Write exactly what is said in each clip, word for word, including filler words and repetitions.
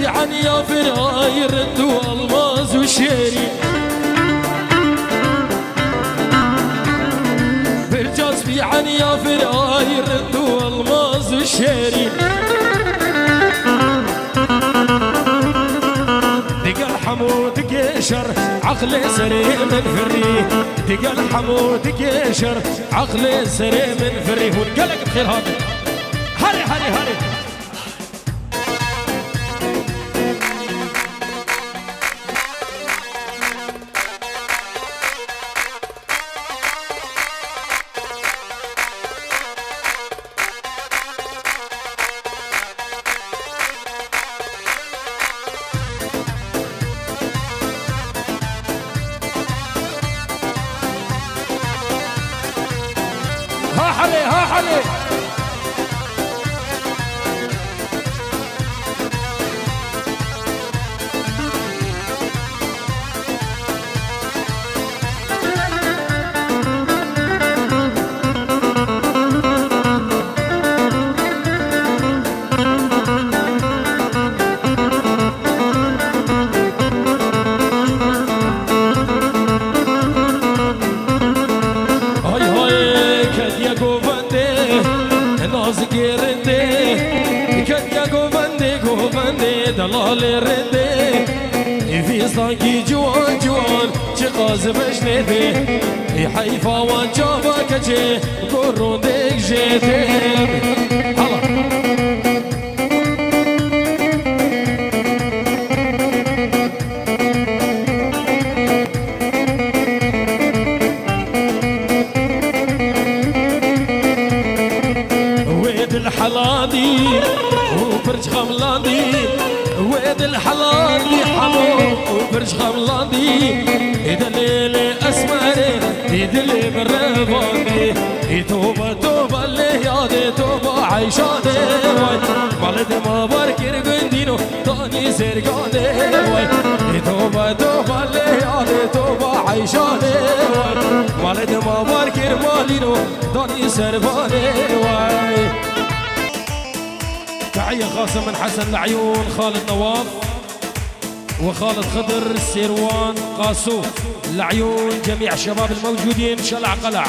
بيعن يا فراي رد والماز وشيري برجاز بيعن يا فراي رد والماز وشيري دق الحمود قيشر عقلي سري من فري دق الحمود قيشر عقلي سري من فري ونقلق بخير هذا هري هري هري ها حلي ها حلي دلال رده في صاقي جوان جوان چقاز بشنده حيفا وان جابا كجي قرون ديك جيته هلا ويد الحلادي وبرج غملاندي ويد الحلالي حمو وبرج غملاندي يدلي لي اسمري يدلي بالرفاندي يتوبة توبة اللي يادي توبة عيشادي مالد ما باركر قندينو تاني سرقادي يتوبة توبة اللي يادي توبة عيشادي مالد ما باركر مالينو تاني سرقادي تحية خاصة من حسن العيون خالد نواف وخالد خضر السيروان قاسو العيون جميع الشباب الموجودين شلع قلع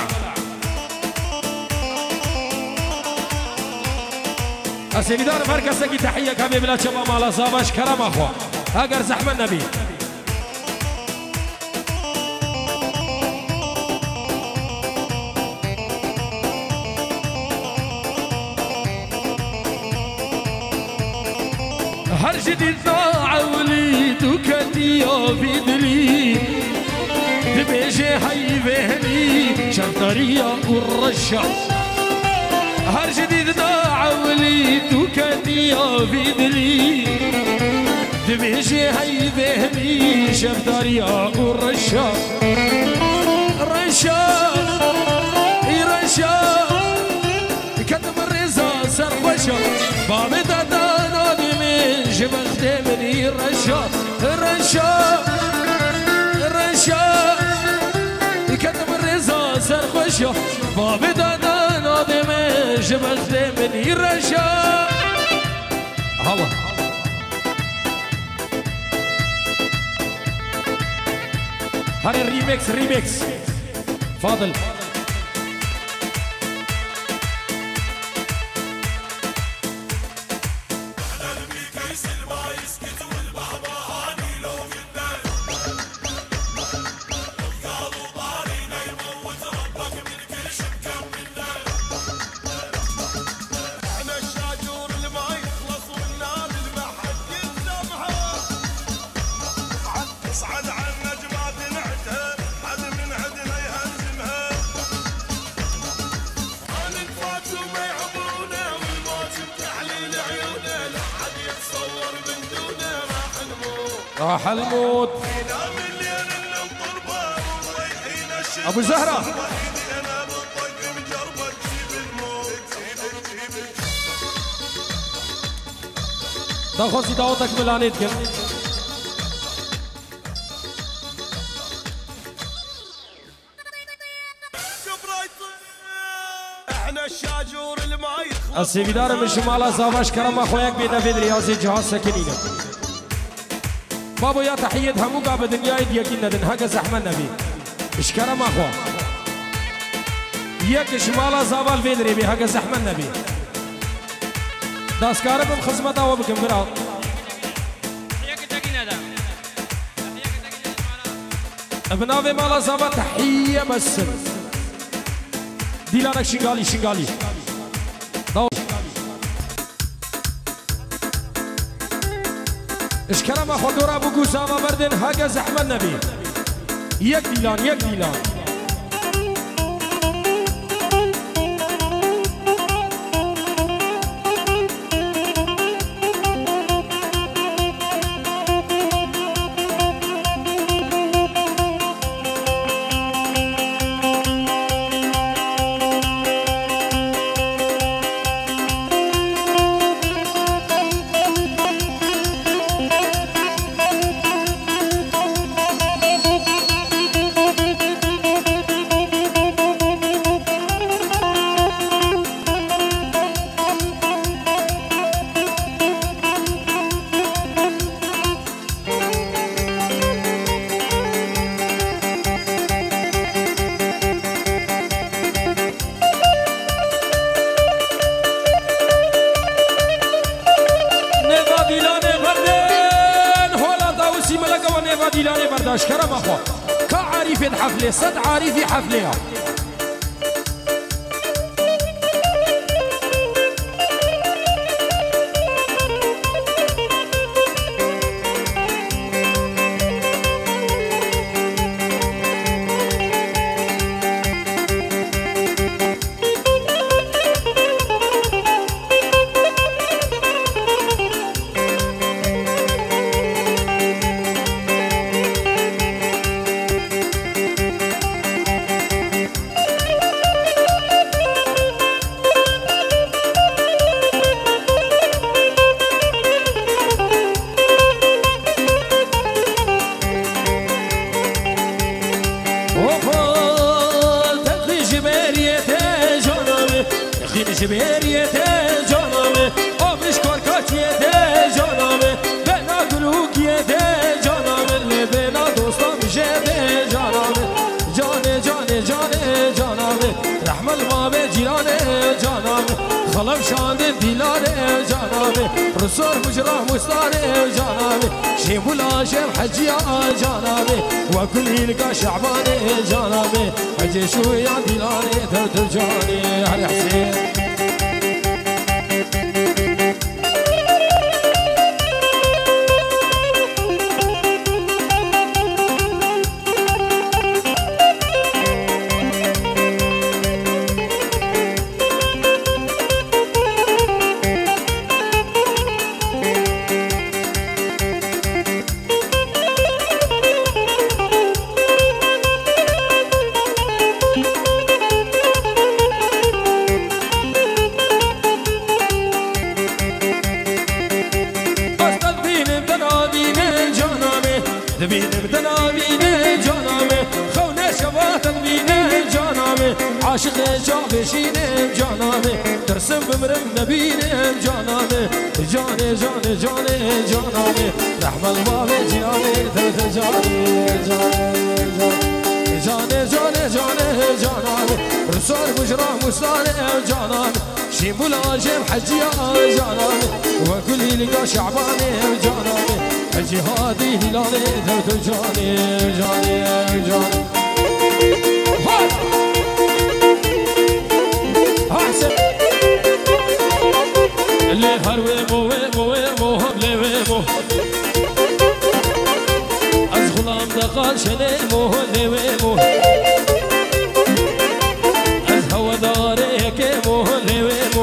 السيدار مركزك تحية كامي بلا شباب على صابش كرم أخوة هاجر زحمة النبي هر جديد ضاع وليد وكدي في دلي دبيجي حي بهني شرطرية والرشة هر جديد ضاع وليد وكدي في دلي دبيجي حي بهني شرطرية والرشة رشة رشة كتب الرزا سرخوشة بابي دادانا جبت مني الرشا الرشا الرشا كتب الرزا سرخوشا بابي دادا ناظم جبت مني الرشا هلا هذا الريميكس ريميكس فاضل راح الموت ابو زهره تاخذ دعوتك ملانيت كم احنا الشاجور الماي السيفيدار من شمال صافاش كرم اخوياك بيدا في رياضي جهاز سكنينه بابو يا تحية هموكا بدنياي ديكين ندن هكا زحمة نبي اشكرا ما خوا يك شمالا زابال فيدري بي هكا زحمة نبي داسكارا بم خزمتا وبكم برا ابناوي مالا زابال تحية بس ديلانك شنغالي شنغالي داو اشكرا ما خدورا بو قوساما بردن هكا زحمة نبي يك ديلان يك ديلان اشكرا ما خوا كعارف حفله صد عارف حفله جبريت جانامه آبش کارکاتیت جانامه بنا گلوکیت جانامه بنا دوستام جد جانامه جان جان جان جانامه رحم الباب جیران جانامه خلف شاند دیلان جانامه رسول مجرا مستان جانامه شیبول آشم حجیا جانامه و کل لقا شعبان جانامه حجی شویان دیلان ترد جاني هر حسين دبينم تنابيني جانامي خوني شبات بيني جانامي عاشق جابشيني جانامي ترسم بمرم نبيني جانامي جاني جاني جاني جانامي رحم الباب جاني ترد جاني جاني جاني جاني جاني جانامي رسول مجرى مستاني جانامي شيبول عاشم حجيا جانامي وكل لقى شعباني جانامي جهادي هلالي درد جاني جاني جاني أحسن اللي هروي مو مو مو هبلي مو از غلام دقال شني مو اللي مو از هوا داريك مو اللي مو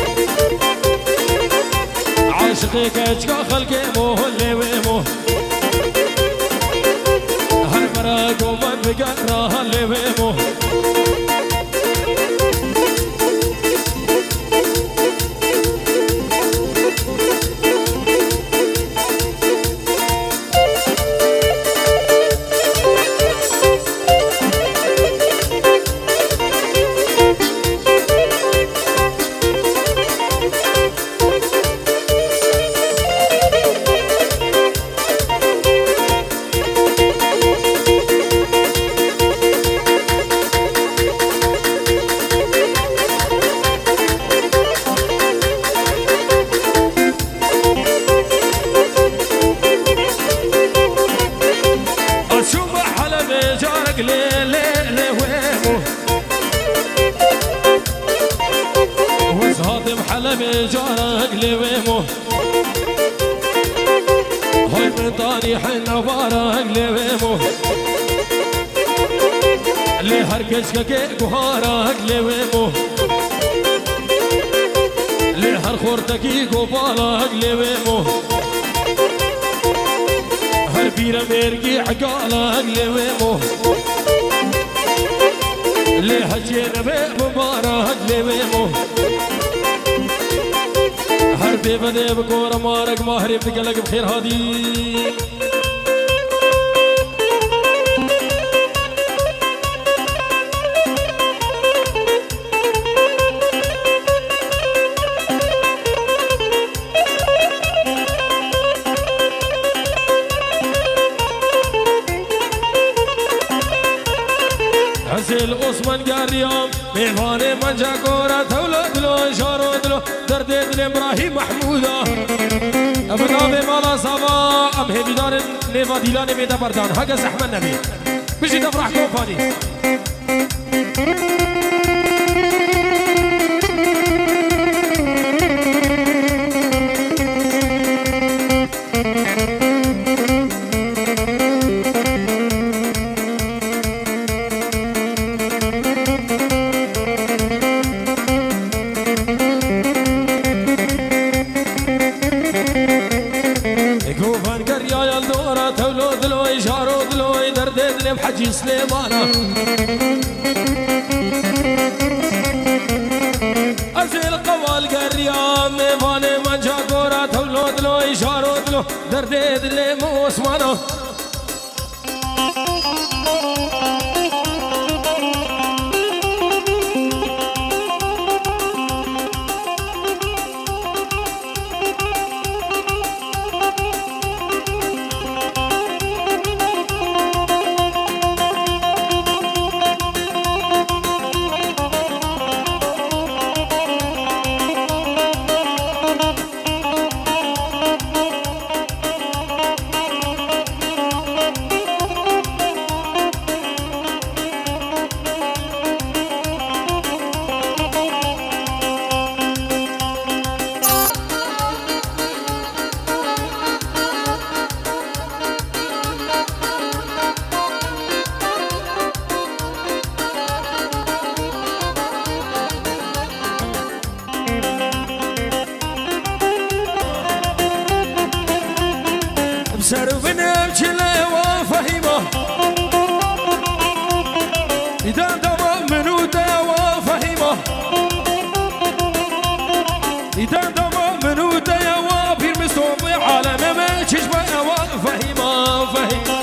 عاشقك اشكا خلقي مو اللي مو هر مرا قومن بقن راه اللي مو جارك لويمو هاي مطاني حنا بارك لويمو لي هركش كي قهارك لويمو لي هر خورتكي قبالك لويمو هر بيرا ميرقي عقالك لويمو لي هجينا بمبارك لويمو هر بيبا دي بكورة مارك ماهري بتقلق بخير هادي عزيل عثمان قريام ميفاني منجا كورة تولد له شارود له دردد لإبراهيم محمودة أبنابي مالا صبا أم هبيدان نيفا ديلاني ميدا بردان هكا زحمة النبي بيجي تفرح كوفاني حجي سليمانا أزيل قوال قريام ميفاني منجا قورا تولود لو إشارود له درديد اللي مو اسمانا سربنا بجلة وفهيمة إذا دم منودة وفهيمة إذا دم منودة وفي المستوى عالم ما تشبه وفهيمة فهيمة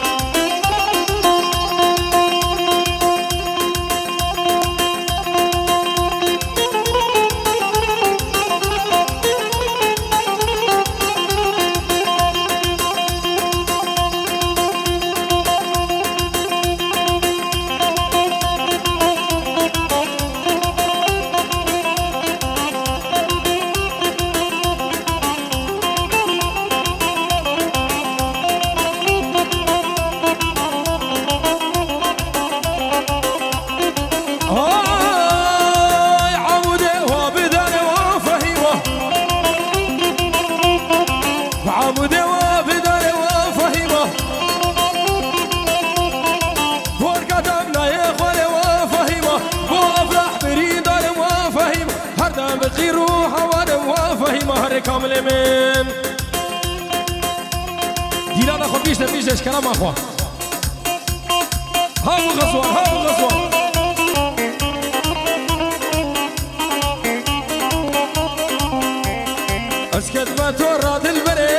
كامل من دينا ناخذ بيش نبيش كلام اخوان هاو غزوان هاو غزوان اسكت ما تورد البري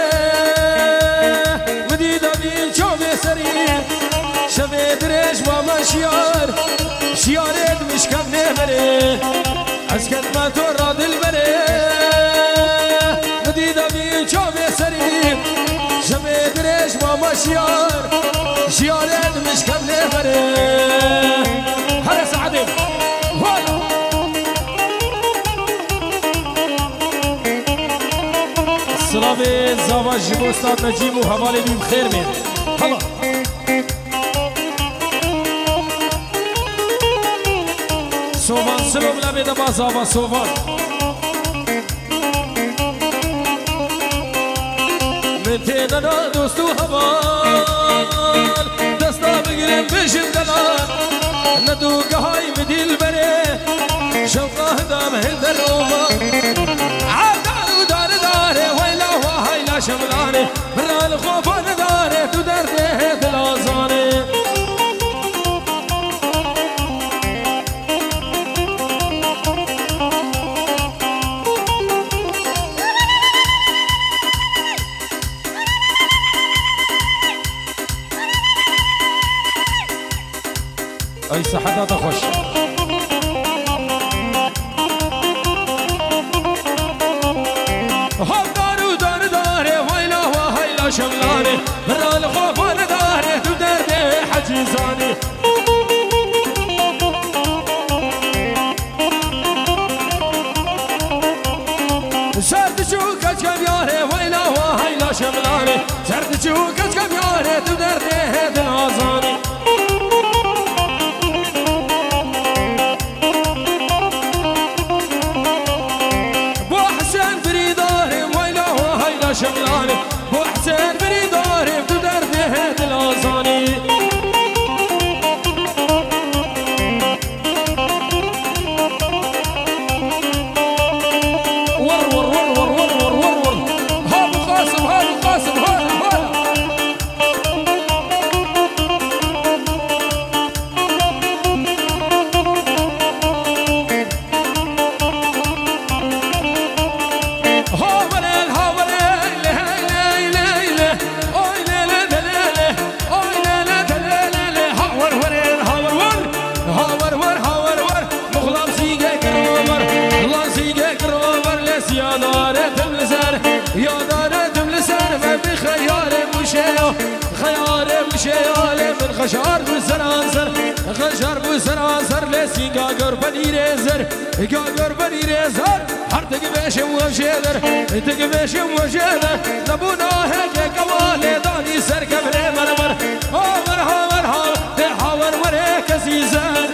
مديدة بين شوفي سري شفي دريش ماما شيار شيارد مش كم نهري اسكت ما تورد البري مديدة بين شوفي سري شفي دريش ماما شيار شيارد مش كم نهري هلا سعدي هلا سلامي زواج جبو استاذ نجيب وحوالي بيم خير من هلا سوفان سلوم لبيدا بازابا سوفان ننا دوست و هوال دستا بگیرم بشم دلال ندو گهای مدیل بره شوقه دام هندر روما عدالو دار داره ویلا و هیلا شملانه برال خوفان داره تو درده دلازانه أي صحتها تخش هو دارو دار داره ويلا وهيلا شملاني برا الخوف وانا داره تو درده حجيزاني سرد شوكت كم ياري ويلا وهيلا شملاني سرد شوكت كم ياري تو درده دلازاني شملاني بو حسين بريداري بدو درده دلازاني ور ور ور ور ور ور ور ور هابو قاسم هابو قاسم هلا هلا خشار بو سرانسر خشار بو سرانسر لسین گاگر بنیره زر گاگر بنیره زر هر تک بشم و شدر تک بشم و شدر نبونا هک کواله دانی سر کبره مرمر هاور هاور هاور هاور وره کسی زر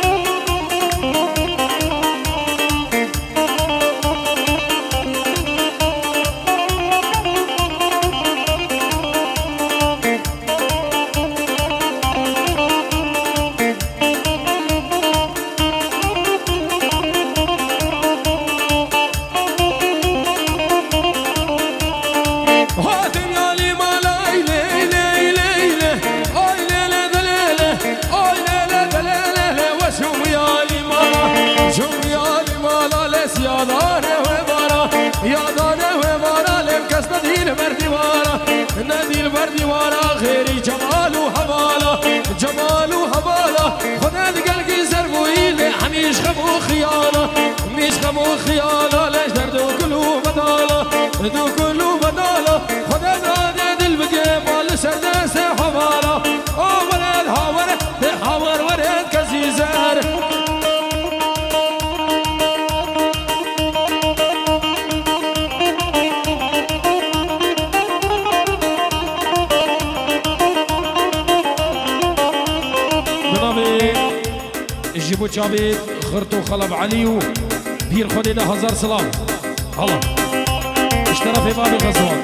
نديل بردي ورا غيري جمال وهوالا جمال وهوالا خدا دقلقي زربوي لي حميش خمو خيالا ميش خمو خيالا ليش دردو كلو بدالا دو كلو بدالا خدا نادي دل بقي مال سردس حوالا او ولد هاور هاور ورد كزي زار جيبو جابيد خرطو خلب عليو بير خودي ده هزار سلام الله اشترى في باب الغزوان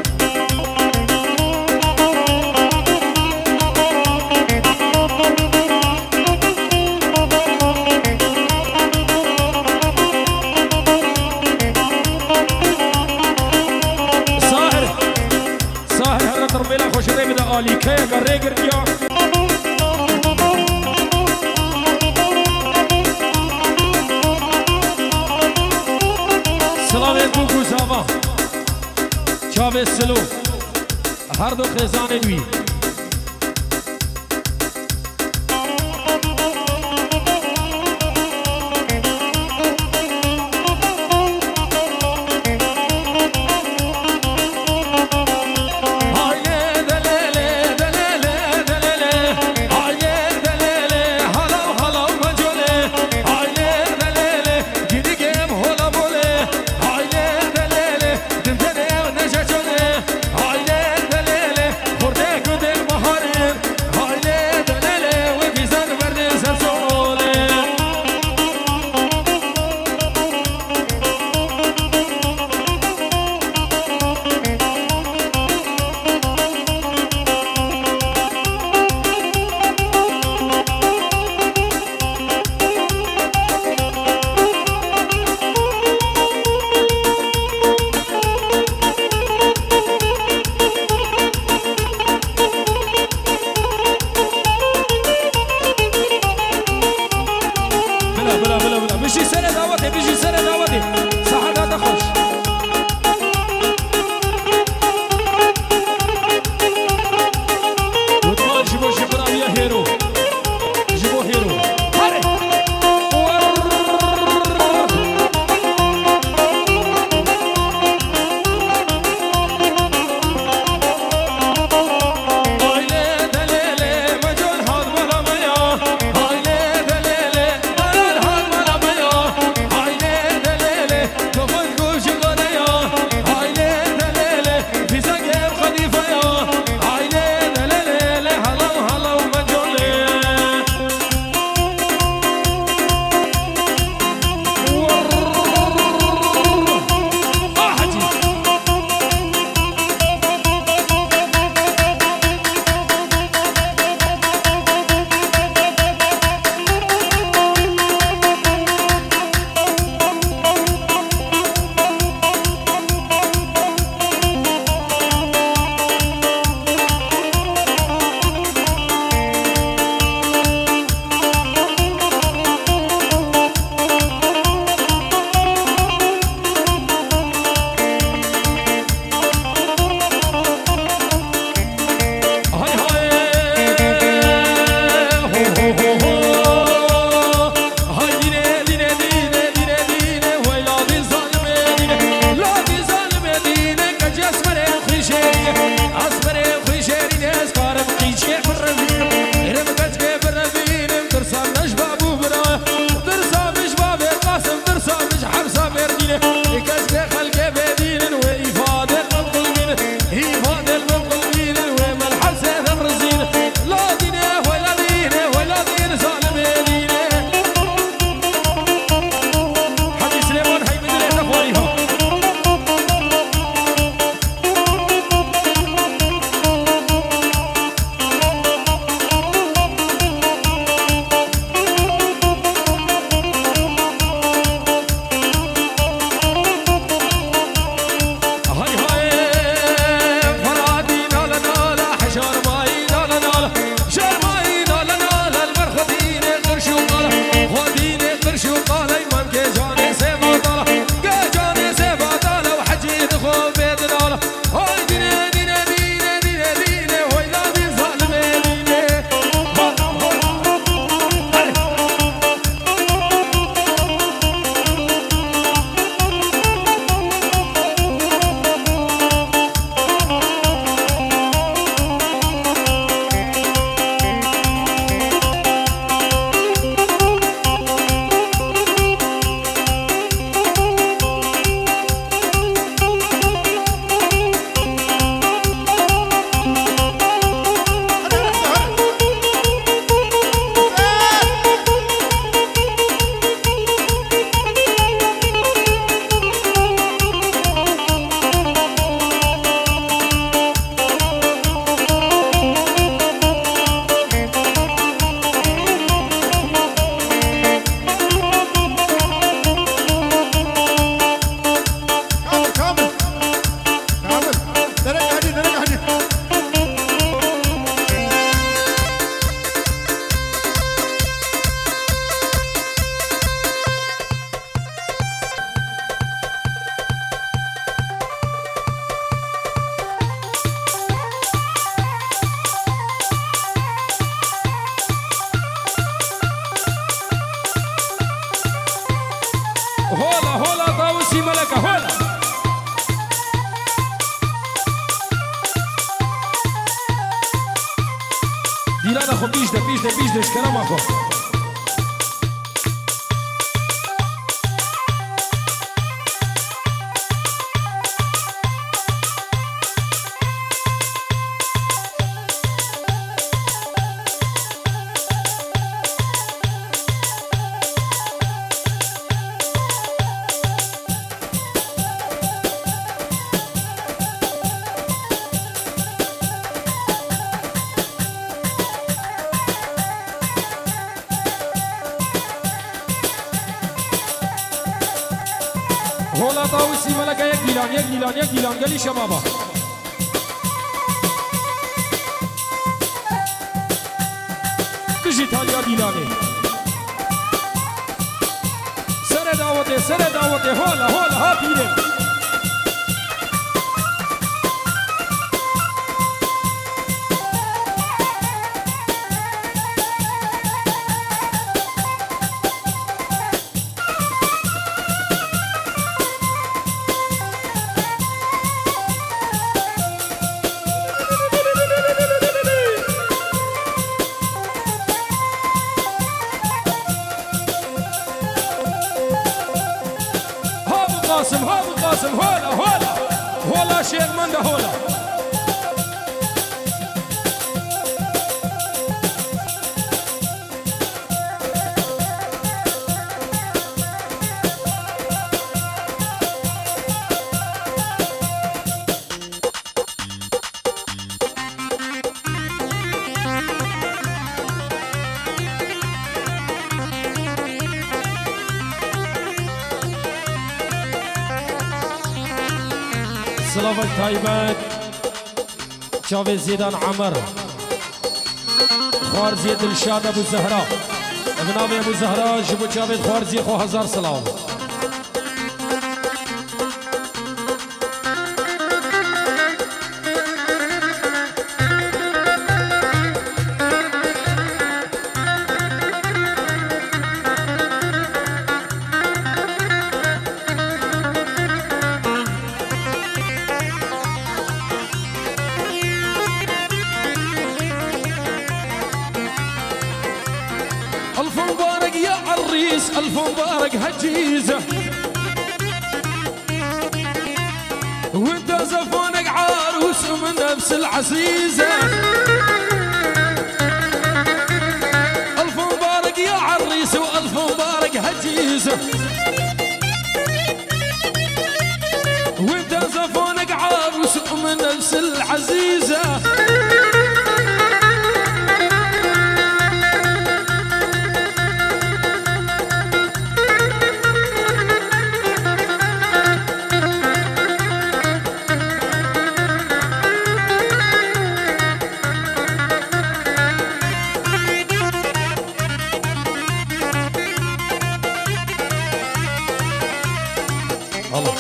ساهر ساهر هلا ترميلا خوش ري بدا آلي كي قري قرقيا چاوه سلو هر دو خزانه دوی اخو بيجده بيجده بيجده ايش كلام اخو هولا طاوسي ملكا يا جيلان يا جيلان يا جيلان قال لي شبابا كجيت هاليا جيلاني سر دعوتي سر دعوتي هولا هولا ها بيرن قاسم هذا قاسم هولا هولا هولا شيخ من ده هولا سلافك تايبات شافي زيدان عمر خوار زيد الشاد ابو زهراء ابن ابي ابو زهراء جبو شافي خوار زي خو هزار سلام ألف مبارك يا عريس ألف مبارك هجيزة وانت زفونك عروس من نفس العزيزة ألف مبارك يا عريس وألف مبارك هجيزة وانت زفونك عروس من نفس العزيزة الله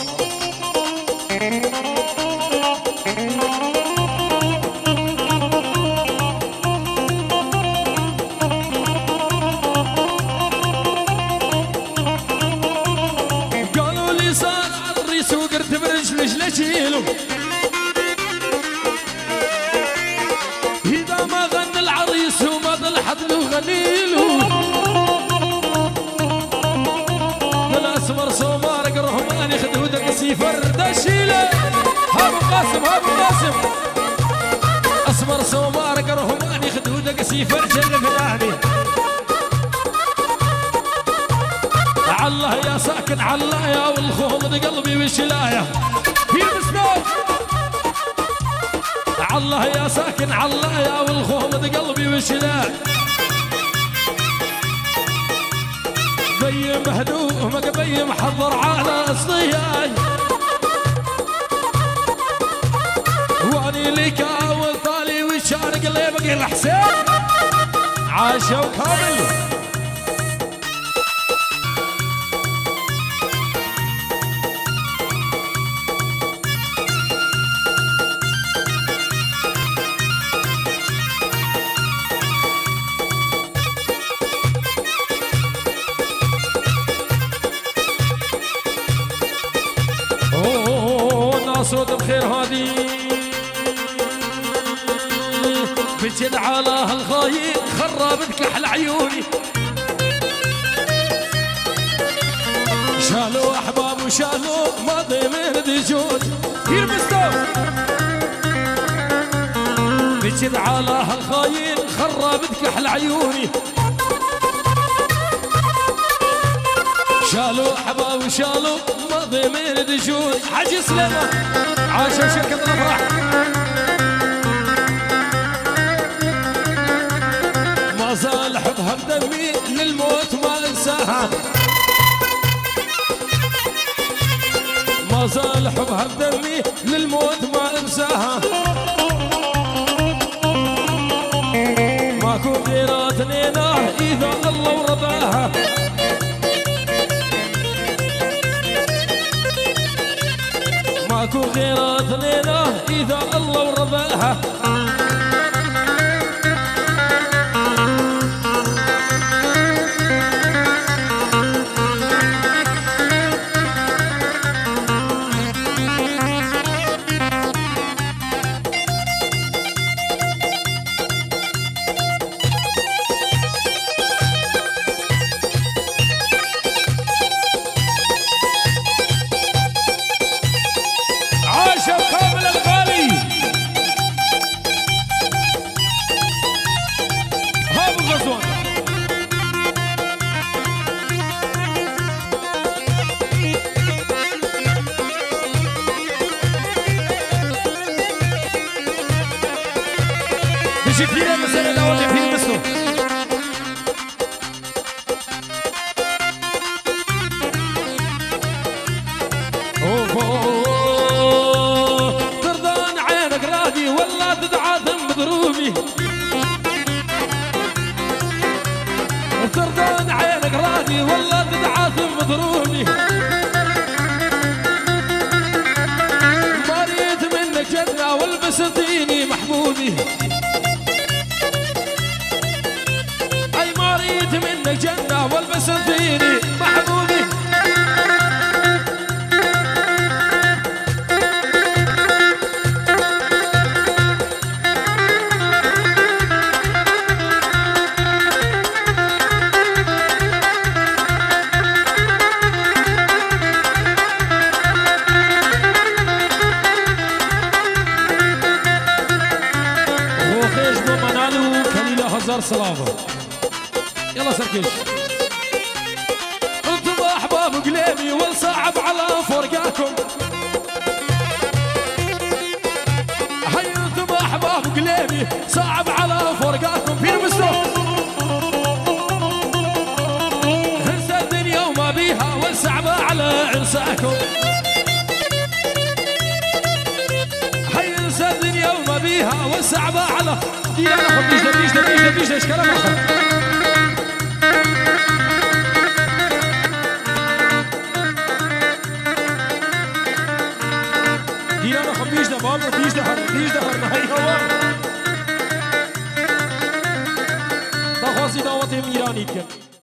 قالوا لي صار عريس وقرت برجلش لشيله إذا ما غنى العريس وما ضلحت له غنيله الأسمر صومارك رهماني خدودك سيفر دشيله هابو قاسم هابو قاسم أسمر صومارك رهماني خدودك سيفر شرف الأهلي الله يا ساكن الله يا والخوض قلبي وشلايه في مسنون الله يا ساكن الله يا والخوض قلبي وشلايه بيم هدومك بيم حضر على الصياي واني لك اول طالي وشارق اللي بقي الحسين عاشوا كامل صوت بخير هادي بجد على هالخاين خربت كحل عيوني شالوا احباب وشالوا ماضي من دجون يرمستو بجد على هالخاين خربت كحل عيوني شالوا احباب وشالوا ماضي من دجون حاجي سلامه عاشوا شركه الافراح ما زال حبها بدمي للموت ما انساها ما زال حبها بدمي للموت ما انساها ماكو غير اثنينه اذا الله ورضاها ماكو غير اثنينه اذا الله ورضاها بيجي فينا المسألة الأول اللي فيه المسلو ترضان عينك راضي ولا تدعاثم بضروبي ترضان عينك راضي ولا تدعاثم بضروبي مريت منك جنة والبسطيني محبوبي منك جنة والبس فيني محبوبي هو خيش بمنالو كليلة هزار صلابة يلا سركش انتم احباب قليبي والصعب على فرقاكم هيا انتم احباب قليبي صعب على فرقاكم في المستوى انسى الدنيا وما بيها والصعبة على عرساكم هيا انسى الدنيا وما بيها والصعبة على ديانا خبيش دبيش دبيش دبيش ايش كلام اخر ديانا خبيش ده بابا بيش ده هر بيش ده هر نهاي هوا ده خاصي دعوتهم إيراني كن